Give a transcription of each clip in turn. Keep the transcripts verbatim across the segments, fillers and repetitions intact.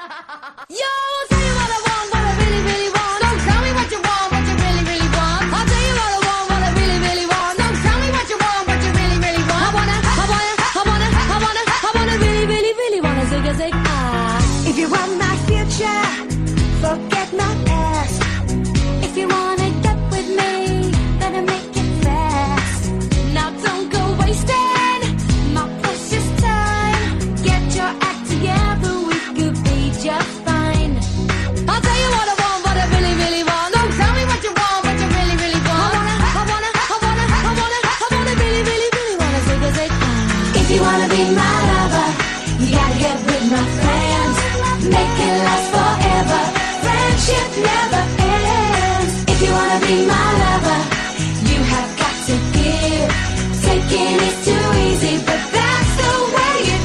Yo, I'll tell you what I want, what I really, really want. Don't tell me what you want, what you really, really want. I'll tell you what I want, what I really, really want. Don't tell me what you want, what you really, really want. I wanna, I wanna, I wanna, I wanna, I wanna really, really, really wanna zig a zig ah. If you want my future, forget my past. If you wanna get with me, better make it fast. Now don't go wasting my precious time. Get your act together, we could be just fine. I'll tell you what I want, what I really, really want. Don't tell me what you want, what you really, really want. I wanna, I wanna, I wanna, I wanna, I wanna really, really, really wanna zig a zig ah. If you wanna be my lover, you gotta get with my friends. Make it last forever. Friendship never ends. If you wanna be my lover, you have got to give. Taking is too easy, but that's the way it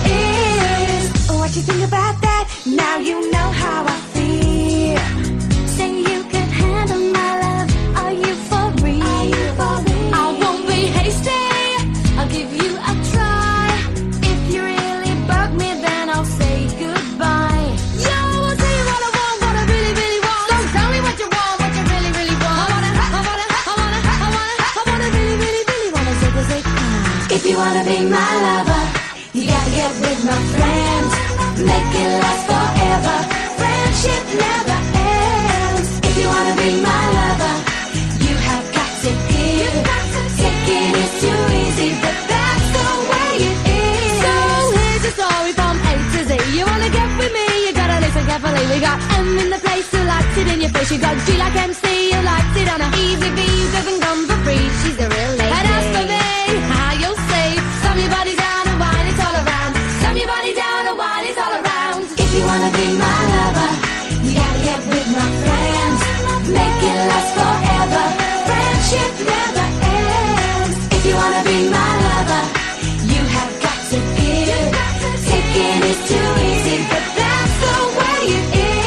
is. What you think about that? Now you know how I feel. Say you can handle my love. Are you for real? I won't be hasty. I'll give you a try. If you really bug me, then I'll say goodbye. Yo, I'll tell you what I want, what I really, really want. Don't tell me what you want, what you really, really want. I wanna, I wanna, I wanna, I wanna, I wanna really, really, really wanna zig a zig ah. If you wanna be my lover, you gotta get with my friends. Make it last forever. Friendship never ends. If you wanna be my lover, you have got to give. Taking is too easy, but that's the way it is. So here's your story from A to Z. You wanna get with me, you gotta listen carefully. We got M in the place who likes it in your face. You got G like M C, who likes it on a easy V, who doesn't come for free. She's a real lady. And as for me, how you'll say, slam your body down and wine it all around. Slam your body down and wine it all around. If you wanna be my lover, you gotta get with my friends. Make it last forever. Friendship never ends. If you wanna be my lover, you have got to give. Taking is too easy, but that's the way it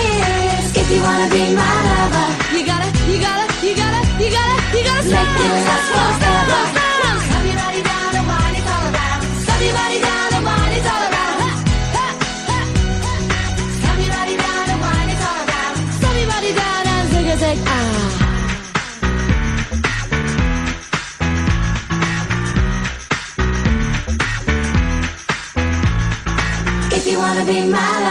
is. If you wanna be my lover, You gotta, you gotta, you gotta, you gotta, you gotta slam. make it last Slam, forever. slam. Slam your body down and wine it all around. Slam your body down and wine it all around. Ha, ha, ha, ha. Slam your body down and wine it all around. Slam your body down and zig a zig ah. If you wanna be my